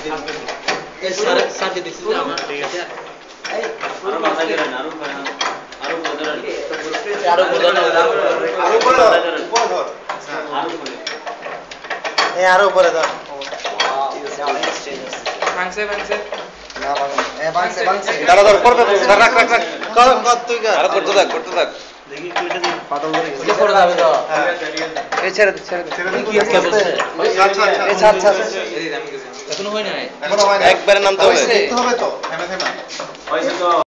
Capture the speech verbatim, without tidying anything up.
এই স্যার স্যারকে দিছি যে আমার ঠিক আছে এই আরো মাথা গেলেন আরো আরো বদল আরো বদল আরো বড় উপর ধর আরো বড় এই আরো উপরে ধর ঠিক আছে অনেক স্টেজ আছে ভাঙছে ভাঙছে না ভাঙছে এ ভাঙছে ভাঙছে দাঁড়া ধর করবে ধর রাখ রাখ রাখ কর কর তুই কর আরো করতে থাক করতে থাক দেখি কি এটা পাতল করে গেছে করে যাবে তো এই ছেড়ে দে ছেড়ে দে ছেড়ে দে কি আছে আচ্ছা আচ্ছা এই ছাড় ছাড় এই আমি গেছি এখনো হয় নাই এখনো হয় না একবারে নামতে হবে দেখতে হবে তো থেমে থেমে হইছে তো